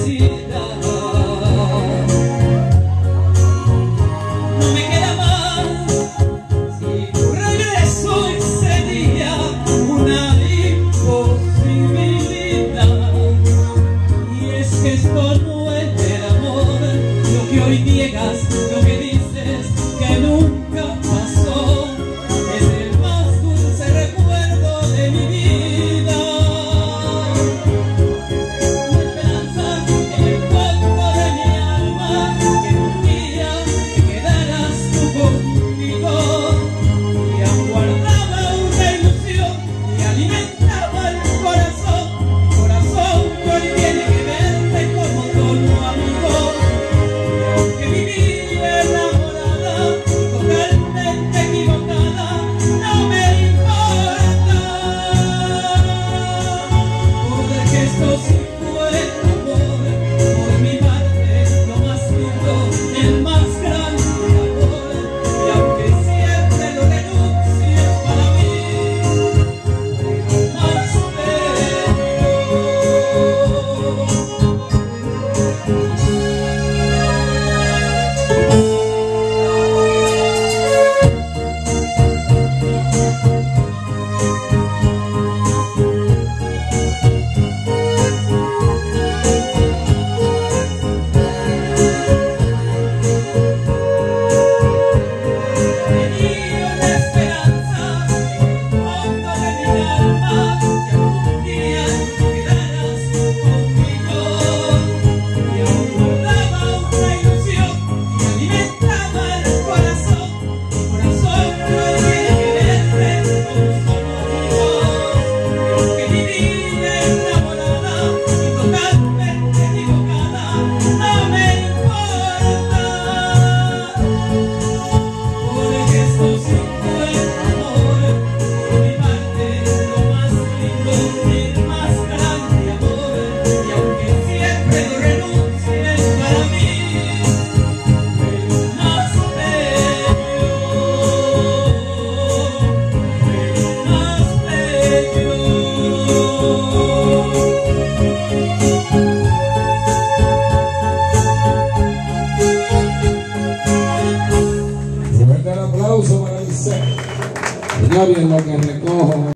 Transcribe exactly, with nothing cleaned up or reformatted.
felicidad. No me queda más, si tu regreso sería una imposibilidad. Y es que esto no es el amor, lo que hoy niegas, lo que dices que nunca pasó, es el más dulce recuerdo de mi vida. Mi esperanza en el fondo de mi alma, que un día te quedarás tú conmigo. Y aguardaba una ilusión y alimentaba el corazón, mi corazón que hoy tiene que verte como solo amigo. Y aunque viví enamorada, totalmente equivocada, no me importa, porque esto sí fue amor, por mi parte lo más lindo, el más grande amor. Y aunque siempre lo renuncies para mí, lo más tenía una esperanza en el fondo de mi alma, que algún día te quedarás conmigo. Y aguardaba una ilusión y alimentaba el corazón, mi corazón que hoy tiene que verte como solo amigos. Y aunque viví enamorada y totalmente equivocada, no me importa, porque esto sí fue amor, por mi parte lo más lindo, el más grande amor. Y aunque siempre lo renuncies para mí, fue lo más bello, fue lo más bello. Fuerte el aplauso para el set. Señor, y en lo que recojo